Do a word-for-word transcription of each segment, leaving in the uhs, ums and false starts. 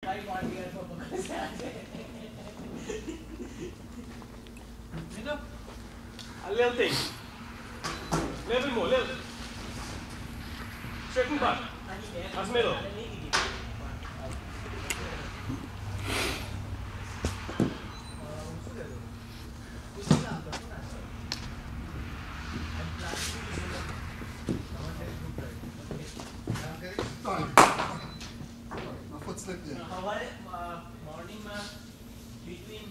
A little thing. Little more, little. Straighten back. That's middle. My foot slipped in. Howard morning में between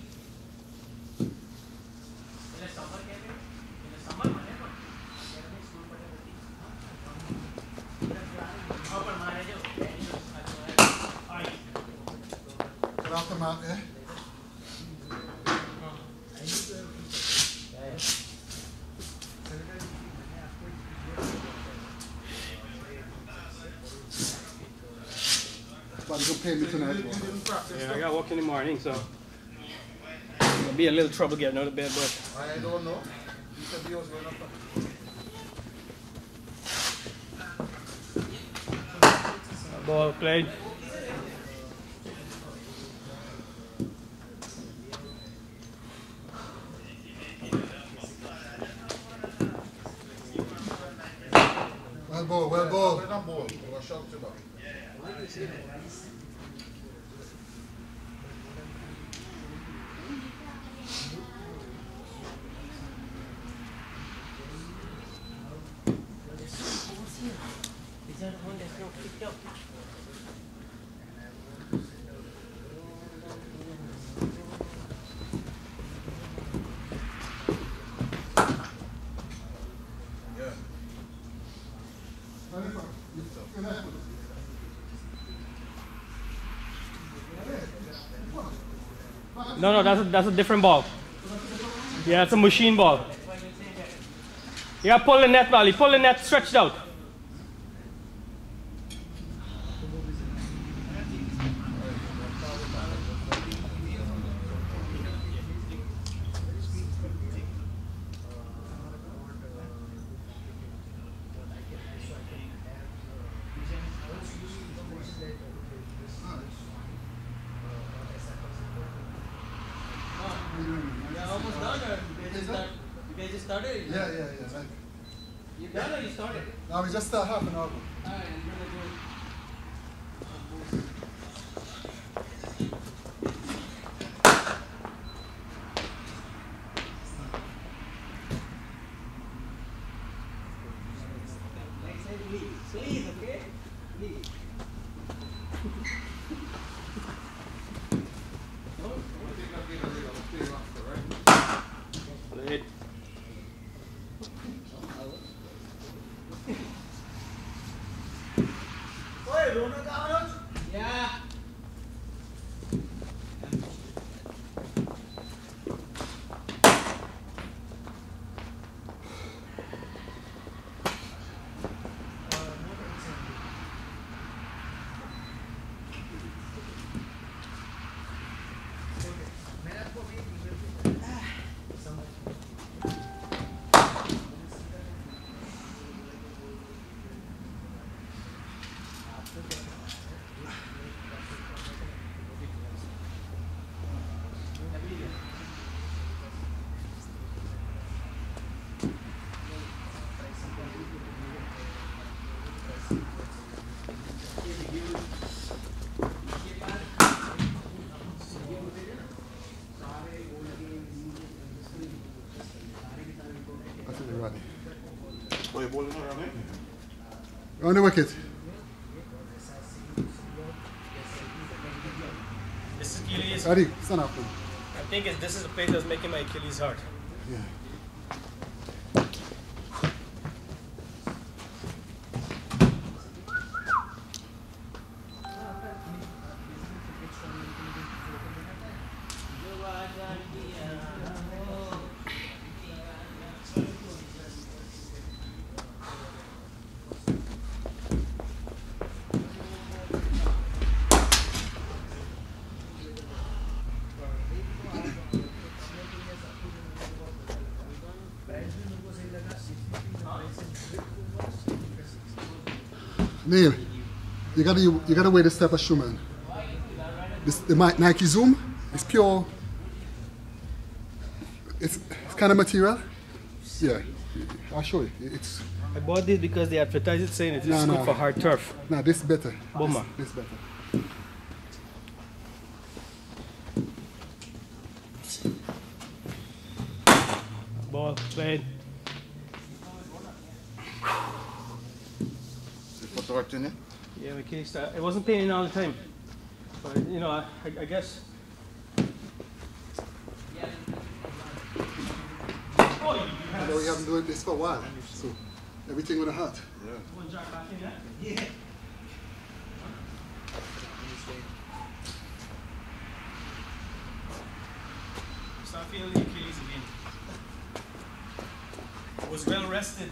in a summer के में in a summer माने पर गर्मी school पढ़े होती हाँ पर मारे जो Get off the mat, yeah? But you pay me tonight. Yeah, I got work in the morning, so it'll be a little trouble getting out of bed, but I don't know. You said he was going up. ball played. Well ball, well ball. Well ball. We'll shout to back. No, no, that's a, that's a different ball. Yeah, it's a machine ball. Yeah, pull the net, Valley. Pull the net stretched out. Almost done, or you guys just start, you guys just started? Yeah, yeah, yeah. Like, You done or you started? now we just start half an hour. Alright, I'm gonna go. Next time, please, please, okay? Please. Played. Yeah. That's it, right. Oh, you're bowling around here? On the wicket. This is Achilles. Ready, stand up. I think it's, this is the place that's making my Achilles hurt. Yeah. Neil, you gotta you gotta wear the step of Schumann. This the Mi- Nike Zoom. It's pure. It's, it's kind of material. Yeah, I'll show you. It's I bought this because they advertise it saying it is No, good no. for hard turf. nah, this better. Bomber. This, this better. Ball played. You put the work in it? Yeah, my case. Uh, it wasn't playing all the time, but you know, I, I guess. Oh, you I know we haven't done this for a while, so everything with a hat. Yeah. one jack back in there. Yeah. Start feeling the Achilles again. Was well rested.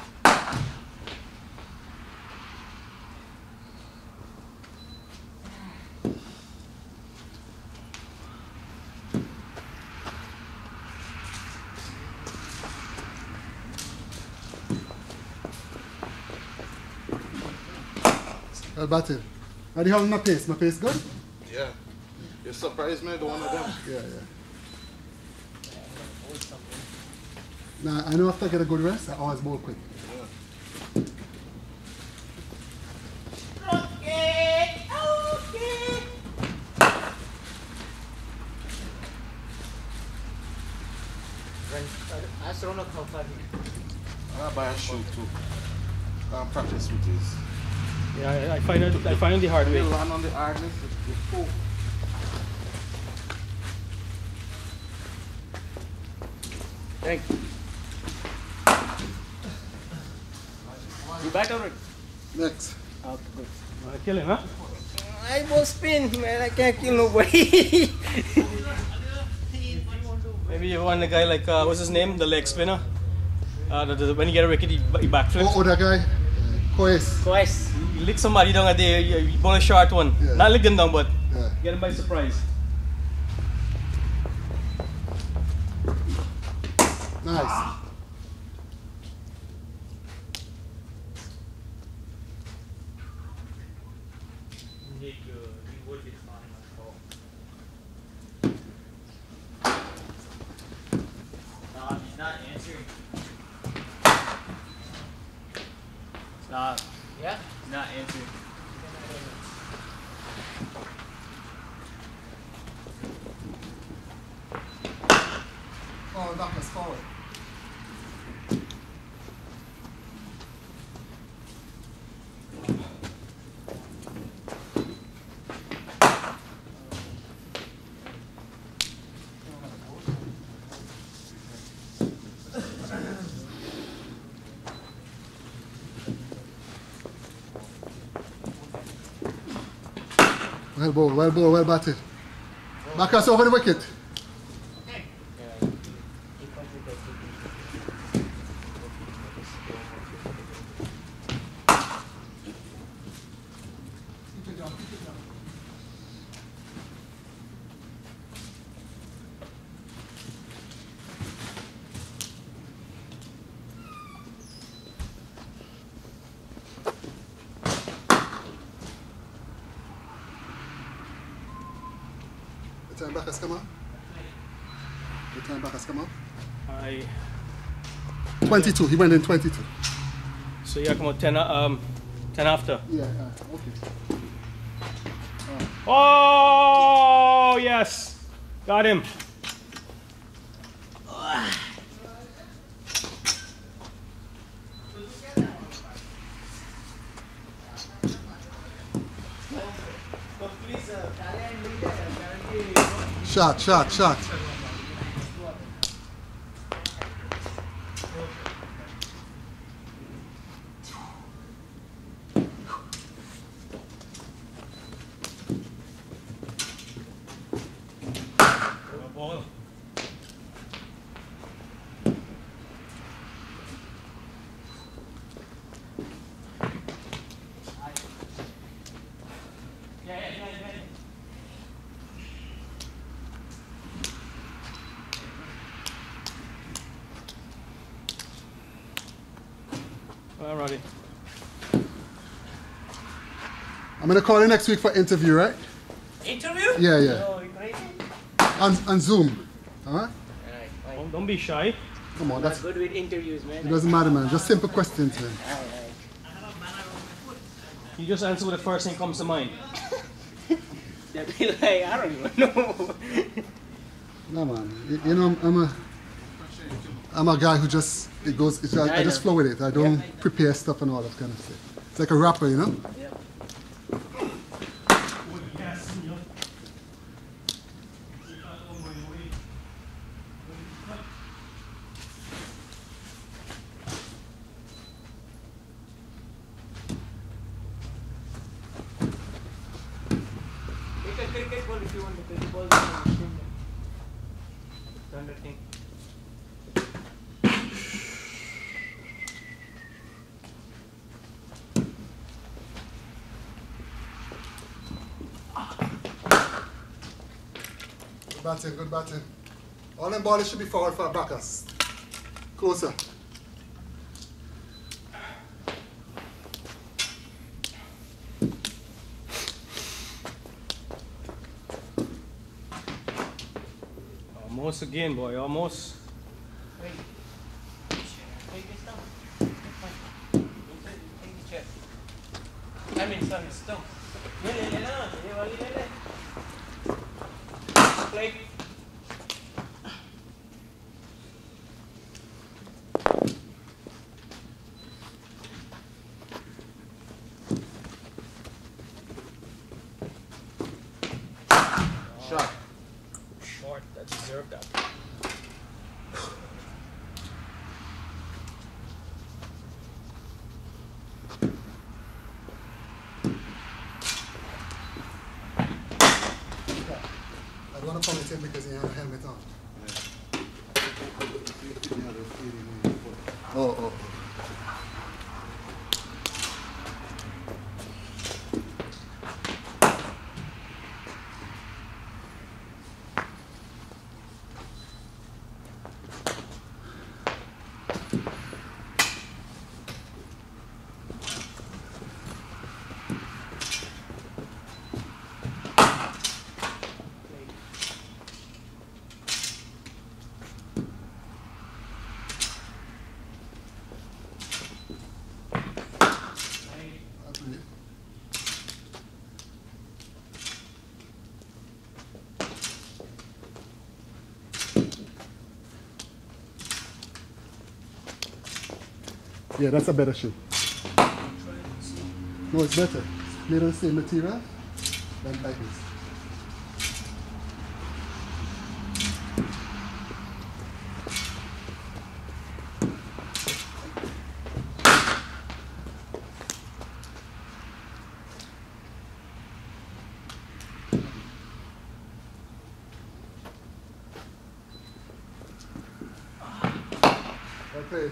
Well batted. How do you hold my pace? My pace good? Yeah. You surprised me, the one of them. Yeah, yeah. Now I know after I get a good rest, I always bowl quick. Yeah. Okay. Okay. Ask Ronak how far he. I buy a shoe too. Um, practice with this. Yeah, I, I find it. I find it the hard way. You land on the hardness, you go. Thank you. You back already? Next. Okay, good. Wanna kill him, huh? I will spin, man. I can't kill nobody. Maybe you want a guy like uh, what's his name, the leg spinner. Uh, the, the, when you get a wicket, he, he backflips. Oh, oh, that guy. Coes. Twice. You lick somebody down at there, you, you bowl a short one. Yeah. Not lick them down, but Yeah. get him by surprise. Nice. No, he's not answering. Stop. Yeah? He's not answering. Oh, that was forward. Well bowled, well bowled, well batted. Back us over the wicket. The time back has come up. The time back has come up. I twenty-two. He went in twenty-two. so yeah, come on, ten um, ten after. Yeah, uh, okay. Oh yes, got him. Shot, shot, shot. Ball. Alrighty. I'm gonna call you next week for interview, right? Interview? you? Yeah, yeah. Oh, you crazy? And, and Zoom. Alright? Alright, fine. Don't, don't be shy. Come on, I'm that's, not good with interviews, man. it doesn't matter, man. Just simple questions, man. Alright, You just answer what the first thing comes to mind. alright. They'll be like, I don't even know. No, man. You, you know, I'm a, I'm a guy who just, it goes, it's, I, I just flow with it. I don't prepare stuff and all that kind of stuff. It's like a rapper, you know? Yeah. Take a cricket ball if you want the cricket ball. Turn the thing. Good batting, good batting. All them balls should be forward for backers. Closer. Almost again, boy. Almost. Wait. Take this down. Fine. Take this chair. I mean, son, it's down. Le, le, le, le, le, le, le, le. Play. Shot. Short. That deserved that. I don't want to punish him because he has a helmet on. Oh, oh. That's really- Yeah, that's a better shoe. No, it's better. Made of the same material than like this. Okay.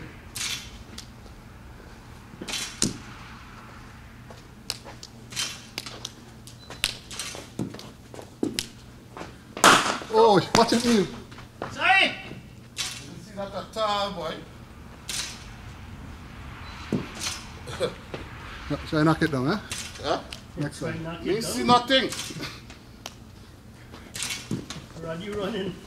Oh, watch it move. Sorry! See that that tall boy? Try and knock it down, eh? Huh? Next Try one. knock Me it see down. nothing. Rod, you running.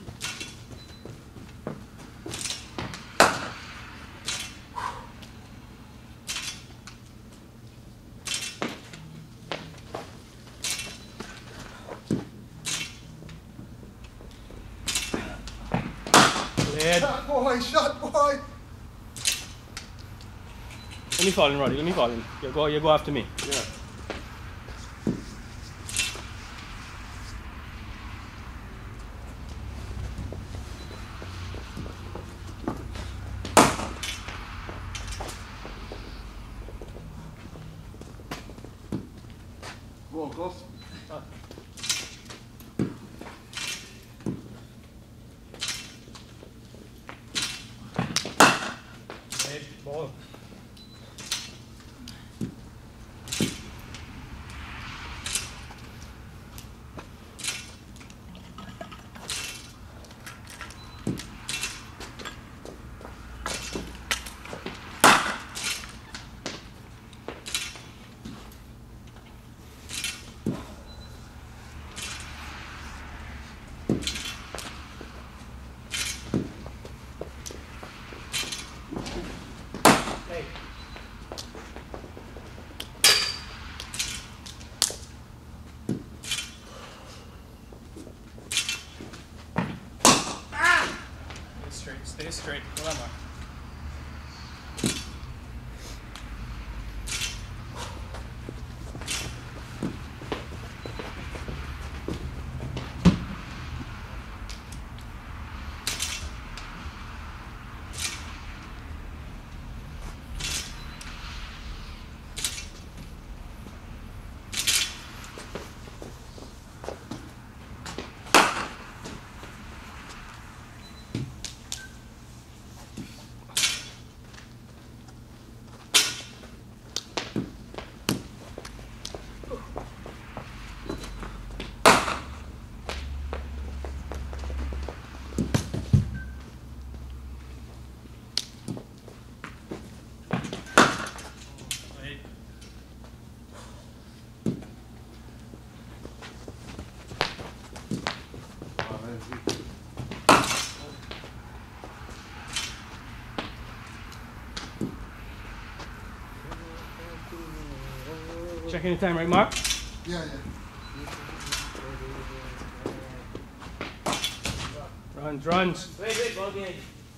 Lead. Shot boy, shot boy. Let me fall in, Roddy. Let me fall in. You go, you go after me. Yeah. Go on, close. Lead, ball. Stay straight. Hold on, Mark. Checking the time, right, Mark? Yeah, yeah. Runs, runs. Wait, wait, ball behind.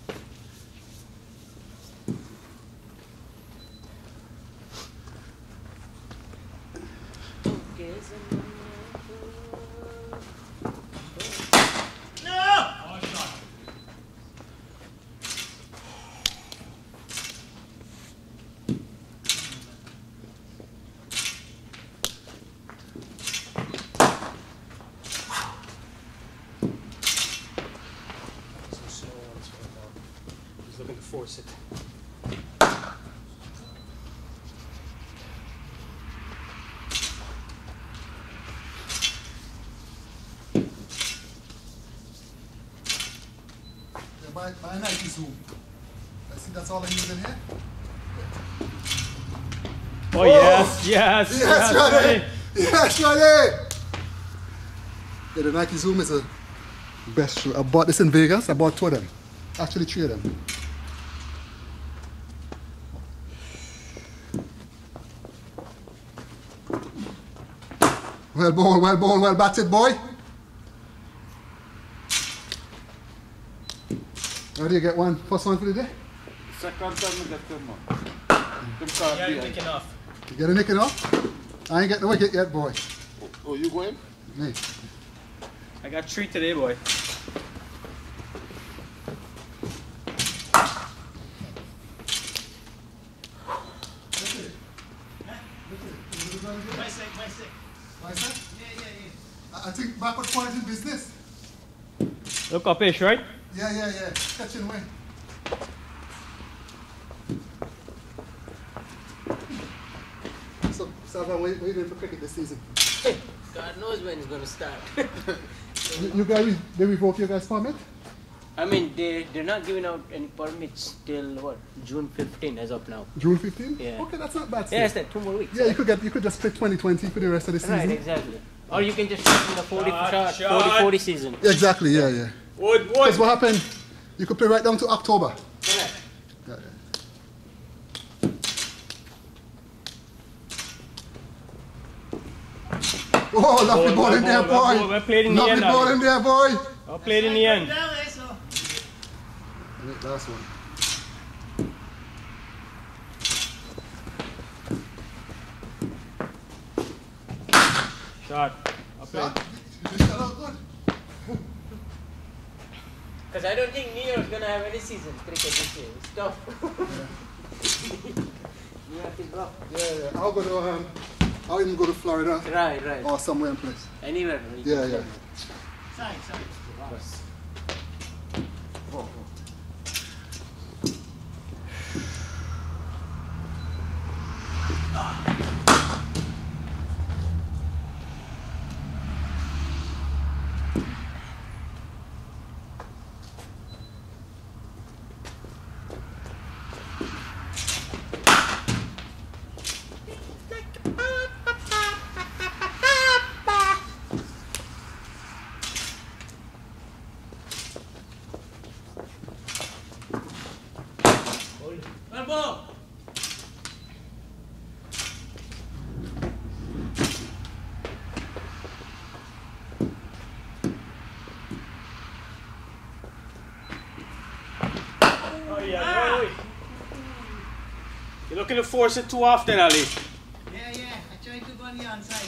He's looking to force it. Yeah, buy, buy a Nike Zoom. I see that's all I'm using here. Oh, yes, yes, Yes, yes, Johnny! Johnny. Yes, Johnny! Yeah, the Nike Zoom is a best shoe. I bought this in Vegas. I bought two of them. Actually, three of them. Well ball, well ball, well batted, boy. How do you get one? First one for the day? Second time we get them, man. Them can't Yeah, be you're on. taking off. You get a nicking off? I ain't getting the wicket yet, boy. Oh, you going? Me. I got three today, boy. My sec, my sec. My son? Yeah, yeah, yeah. I I think backward point in business. Look up ish, right? Yeah, yeah, yeah. Catching wind. So, Salvan, what what are you doing for cricket this season? God knows when it's gonna start. You, you guys, they revoke your guys' permit? I mean, they they're not giving out any permits till what June fifteenth as of now. June fifteenth? Yeah. Okay, that's not bad. Yeah, it's still. that two more weeks. Yeah, you could get, you could just play twenty twenty for the rest of the season. Right, exactly. Or you can just start in the forty Shot, shot, shot. forty forty season. Yeah, exactly, yeah, yeah. Wood, Because wood. what happened, you could play right down to October. Correct. Yeah, yeah. Oh, lovely Ball, ball ball, in there, ball, boy. ball. Well played in the Lovely end, ball Ali. in there, boy. Well played in the end. Last one. Shot. Well played. Shot. You just shot out good. Because I don't think New York's gonna have any season cricket this year. It's tough. New York is rough. Yeah, yeah. I'll go to, um, I'll even go to Florida Right, right. or somewhere in place. Anywhere. we Yeah, can yeah. play. Sorry, sorry. Oh, oh. looking to force it too often, Ali. Yeah, yeah. I tried to go on the outside.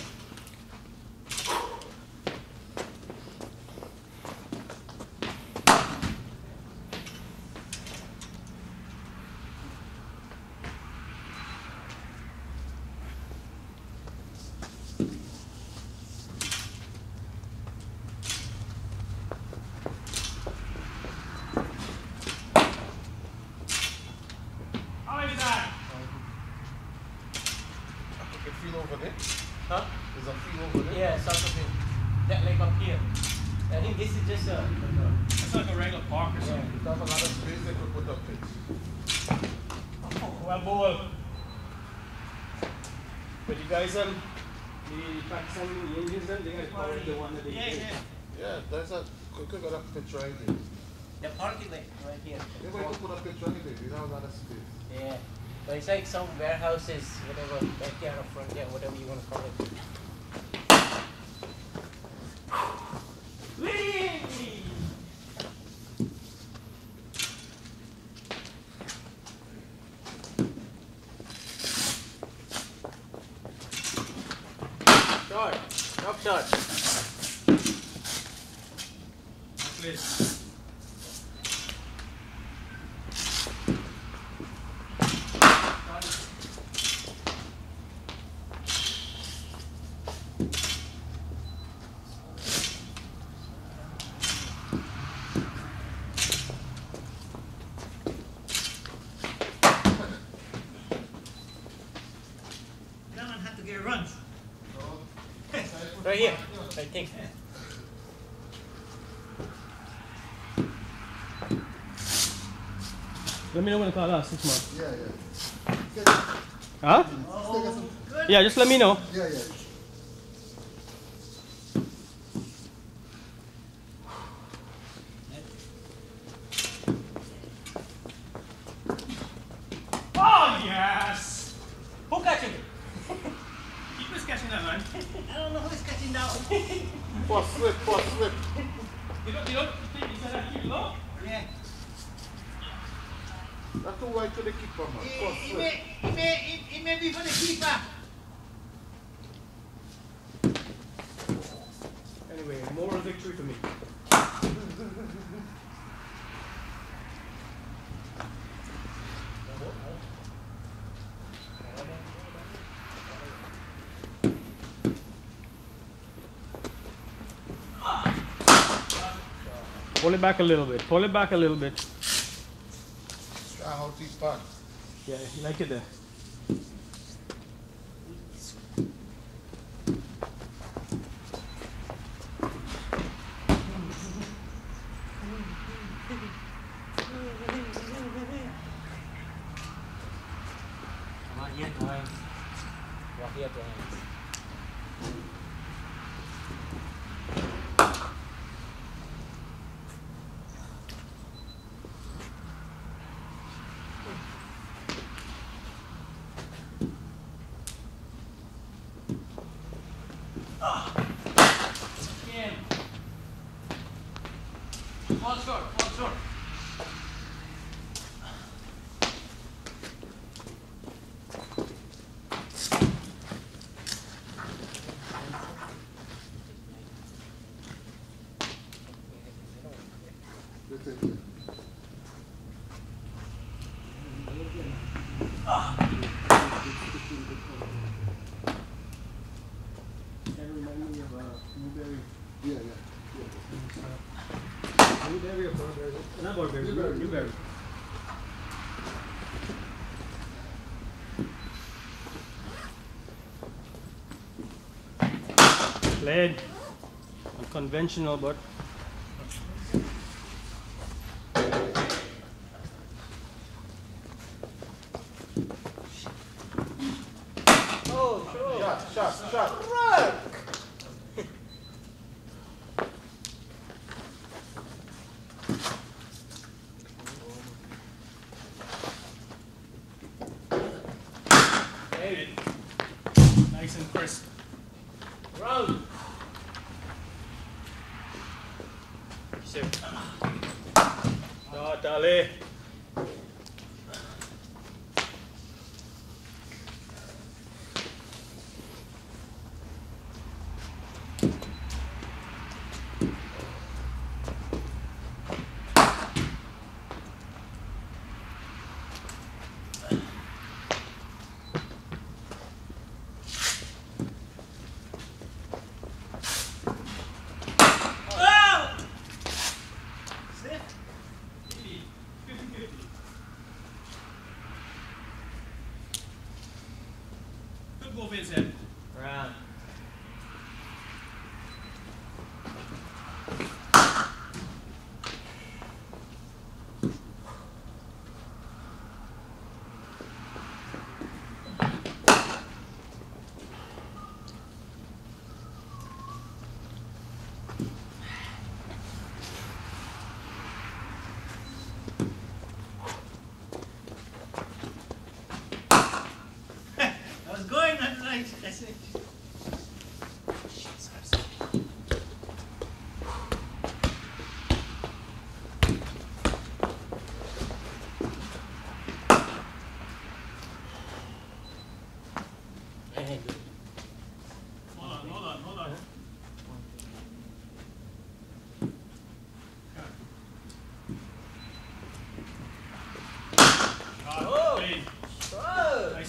How is that? You can feel over there. Huh? There's a feel over there. Yeah, sort of thing. That leg up here. I think this is just a. Like a It's like a regular park or yeah. something. If you have a lot of space, they could put up pitch. Well, ball. But you guys, um, the Pakistani the Indians, then they got probably the one that they Yeah, did. yeah. Yeah, there's a could could got a pitch right there. The parking lot right here. They're going to put a pitch right there. They don't have a lot of space. Yeah. But it's like some warehouses, whatever, backyard or front yard, whatever you want to call it. Shot. Drop shot. Please. That one had to get runs. Right here, I think. Let me know when the call lasts six months. Yeah, yeah. Get it. Huh? Still get some- Yeah, just let me know. Yeah, yeah. Oh, yes! Who catching it? Keep us catching that, man. I don't know who's catching that one. First slip, first slip. You don't, you don't think you said that keep low? Yeah. That's too wide to the keeper, man. He, First he, slip. may, he, may, he, he may be for the keeper. Anyway, moral victory for me. Pull it back a little bit. Pull it back a little bit. Try how deep back. Yeah, you like it there. Come on, here, Dwayne. Walk here, Dwayne. Again. Fall short, fall short. That's it, yeah. That remind me of uh, Newberry. Yeah, yeah. yeah. Newberry or Burberry? Not Burberry, Newberry. Newberry. Played. Unconventional, but Oh, sure. Shot, shot, shot. Right. Hey, nice and crisp. round. Shot, Ali.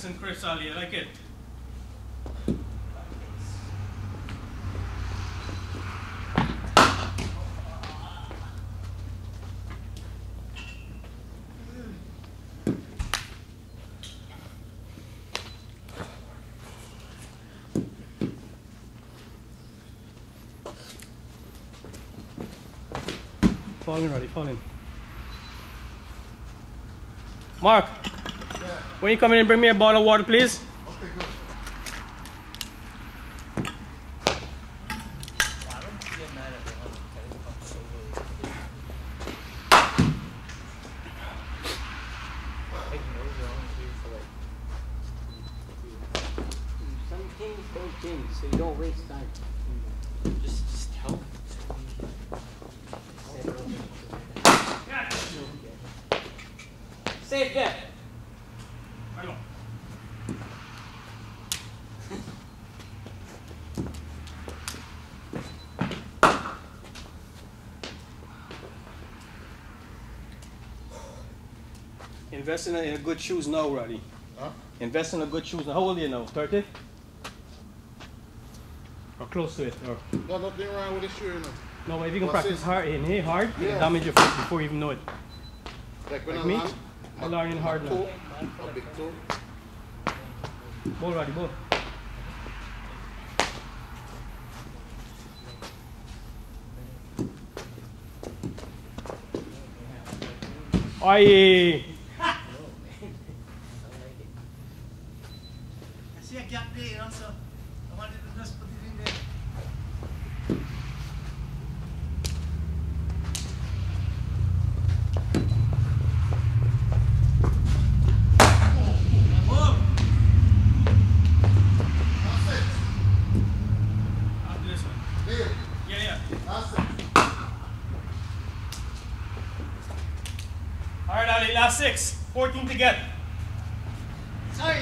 nice and crisp, Ali. I like it. Falling already, falling. Mark, Yeah. when you come in and bring me a bottle of water, please. Okay, good. I don't get mad at the one that comes over. Taking over your own food for like. Some things don't change, so you don't waste time. Just, just help. Safe there. I know. Invest in a, in a good shoes now, Roddy. Huh? Invest in a good shoes now. How old are you now? thirty? Or close to it? Or No, nothing wrong with the shoe, you know. no, but if you can What's practice it? hard in here hard, you Yeah. can damage your foot before you even know it. Like when Like I me? land, I'm learning hard now. a big toe. Ball, Roddy, ball. Aye. I see a gap there, you know, so I wanted to just put it in there. Oh! That's it. After this one. There. Yeah, yeah. That's it. All right, Ali, last six. fourteen to get. Sorry.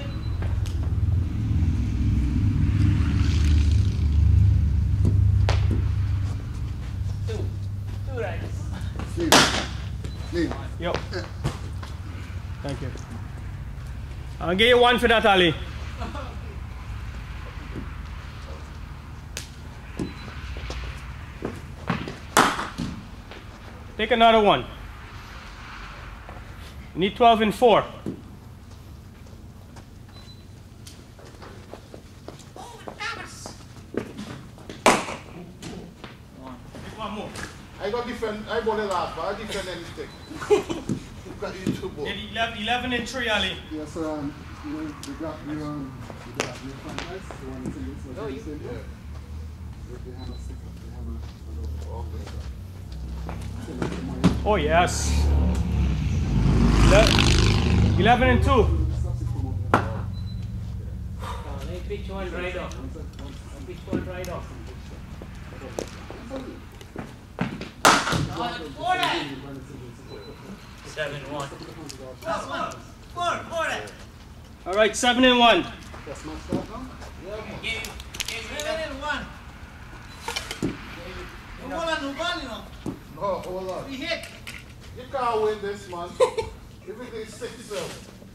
Two. Two rights. Leave. Leave. Yo. Thank you. I'll give you one for that, Ali. Take another one. You need twelve and four. Take one more. I got different, I bought the last, but I defend any stick. You've got you two balls. Did eleven, eleven and three, Ali. Yes, sir. Um, you know, the got you um, the got your franchise, the one that's in this, No, like you- the same yeah. With the hammer stick, the hammer, the all the stuff. Send it to my- Oh, yes. Le- eleven and two. Uh, let me pitch one right off. I'll pitch one right off. Seven, one. That's one. Four, four. All right, seven and one. That's my start now? Game, game seven and one. No more than one, you know. No, hold on. We hit. You can't win this, man. Everything is six zero.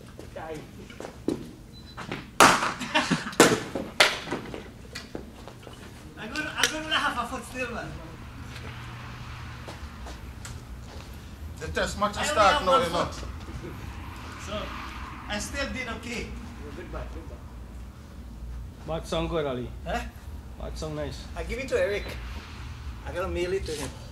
I'm gonna, I'm gonna have a foot still, man. The test match I is only start have now, one you know. foot. So, I still did okay. Goodbye, goodbye. That sound good, Ali. Huh? That sound nice. I give it to Eric. I gotta mail it to him.